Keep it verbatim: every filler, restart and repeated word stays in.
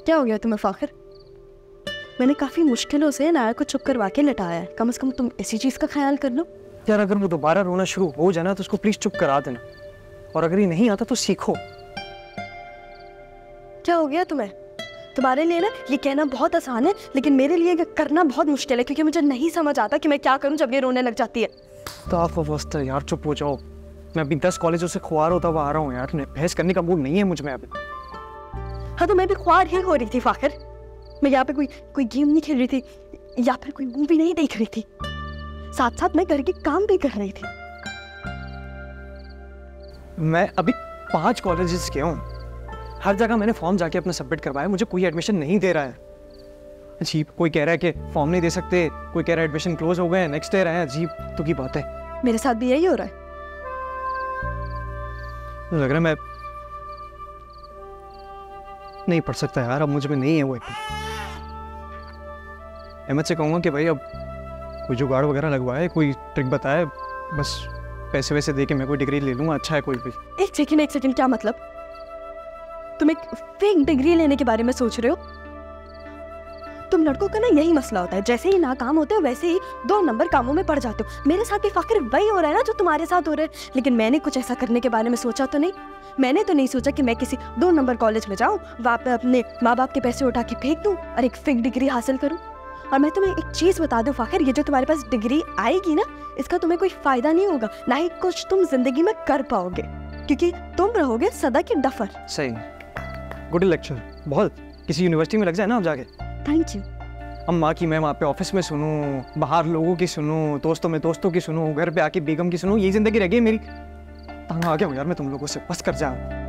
क्या हो गया तुम्हें फाखिर? मैंने काफ़ी मुश्किलों से नाया को चुप करवा के लटाया है, कम से कम तुम इसी चीज़ का ख्याल कर लो। यार अगर वो दोबारा रोना शुरू हो जाए ना तो उसको प्लीज चुप करा देना, और अगर ये नहीं आता तो सीखो। क्या हो गया तुम्हें? तुम्हारे लिए ना ये कहना बहुत आसान है, लेकिन मेरे लिए करना बहुत मुश्किल है, क्योंकि मुझे नहीं समझ आता कि मैं क्या करूं जब ये रोने लग जाती है। तो आप अवस्था यार, चुप हो जाओ। मैं अभी दस कॉलेजों से खुआर होता हुआ आ रहा हूँ यार, बहस करने का मूड नहीं है मुझ में अभी। हाँ तो मैं भी ख्वार ही हो रही थी फाखिर। मैं यहाँ पे कोई कोई गेम नहीं खेल रही थी या फिर कोई मूवी नहीं देख रही थी, साथ साथ मैं घर के काम भी कर रही थी। मैं अभी पांच कॉलेजेस गया हूँ, हर जगह मैंने फॉर्म जाके अपना सबमिट करवाया, मुझे कोई एडमिशन नहीं दे रहा है। अजीब, कोई कह रहा है कि फॉर्म नहीं दे सकते, कोई कह रहा है एडमिशन क्लोज हो गए, नेक्स्ट ईयर आए। अजीब तो की बात है। मेरे साथ भी यही हो रहा है। लग रहा है मैं नहीं पढ़ सकता यार, अब मुझ में नहीं है वो। अहमद से कहूँगा कि भाई अब कोई जुगाड़ वगैरह लगवाए, कोई ट्रिक बताए, बस पैसे वैसे दे के मैं कोई डिग्री ले लूँगा। अच्छा है कोई भी। एक सेकंड एक सेकंड, क्या मतलब? तुम एक फेक डिग्री लेने के बारे में सोच रहे हो? तुम लड़कों का ना यही मसला होता है, जैसे ही नाकाम होते हो वैसे ही दो नंबर कामों में पड़ जाते हो। मेरे साथ भी फाखिर वही हो रहा है ना जो तुम्हारे साथ हो रहा है, लेकिन मैंने कुछ ऐसा करने के बारे में सोचा तो नहीं। मैंने तो नहीं सोचा कि मैं किसी दो नंबर कॉलेज में जाऊँ, वहाँ पे अपने माँ बाप के पैसे उठा के फेंक दूँ और एक फेक डिग्री हासिल करूँ। और मैं तुम्हें एक चीज़ बता दूँ फाखिर, ये जो तुम्हारे पास डिग्री आएगी ना, इसका तुम्हें कोई फायदा नहीं होगा, ना ही कुछ तुम जिंदगी में कर पाओगे, क्योंकि तुम रहोगे सदा की डफर। सही, गुड लेक्चर बहुत। किसी यूनिवर्सिटी में लग जाए ना अब जाके। Thank you. अम्मा की मैं वहाँ पे ऑफिस में सुनूं, बाहर लोगों की सुनूं, दोस्तों में दोस्तों की सुनूं, घर पे आके बेगम की सुनूं, यही जिंदगी रह गई मेरी। तंग आ गया हूँ यार मैं तुम लोगों से, बस कर जा।